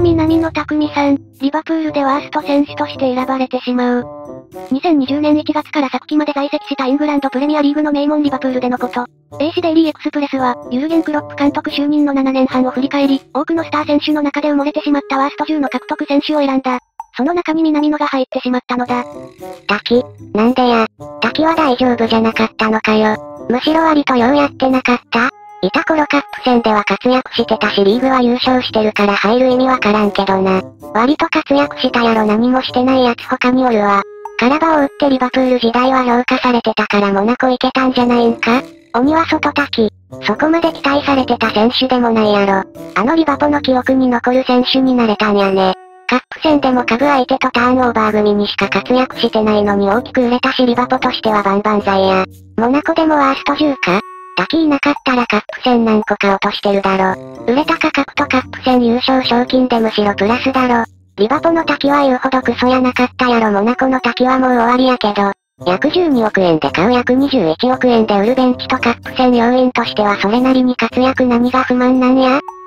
南野拓実さん、リバプールでワースト選手として選ばれてしまう。2020年1月から昨季まで在籍したイングランドプレミアリーグの名門リバプールでのこと。英紙デイリーエクスプレスは、ユルゲン・クロップ監督就任の7年半を振り返り、多くのスター選手の中で埋もれてしまったワースト10の獲得選手を選んだ。その中に南野が入ってしまったのだ。 滝、なんでや。滝は大丈夫じゃなかったのかよ。むしろ割とようやってなかった。いた頃カップ戦では活躍してたしリーグは優勝してるから入る意味わからんけどな。割と活躍したやろ何もしてないやつ他におるわ。カラバを打ってリバプール時代は評価されてたからモナコ行けたんじゃないんか？鬼は外滝。そこまで期待されてた選手でもないやろ。あのリバポの記憶に残る選手になれたんやね。カップ戦でも株相手とターンオーバー組にしか活躍してないのに大きく売れたしリバポとしては万々歳や。モナコでもワースト10か？滝いなかったらカップ戦何個か落としてるだろ。売れた価格とカップ戦優勝賞金でむしろプラスだろ。リバポの滝は言うほどクソやなかったやろ。モナコの滝はもう終わりやけど。約12億円で買う約21億円で売るベンチとカップ戦要員としてはそれなりに活躍何が不満なんや？